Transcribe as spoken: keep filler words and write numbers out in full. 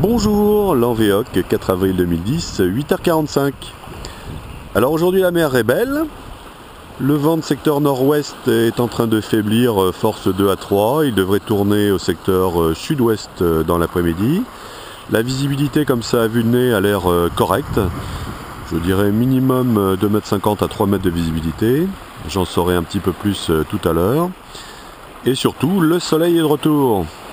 Bonjour, l'Envéoc, quatre avril deux mille dix, huit heures quarante-cinq. Alors aujourd'hui la mer est belle, le vent de secteur nord-ouest est en train de faiblir, force deux à trois, il devrait tourner au secteur sud-ouest dans l'après-midi. La visibilité comme ça à vue de nez a l'air correcte, je dirais minimum deux mètres cinquante à trois mètres de visibilité, j'en saurai un petit peu plus tout à l'heure. Et surtout, le soleil est de retour.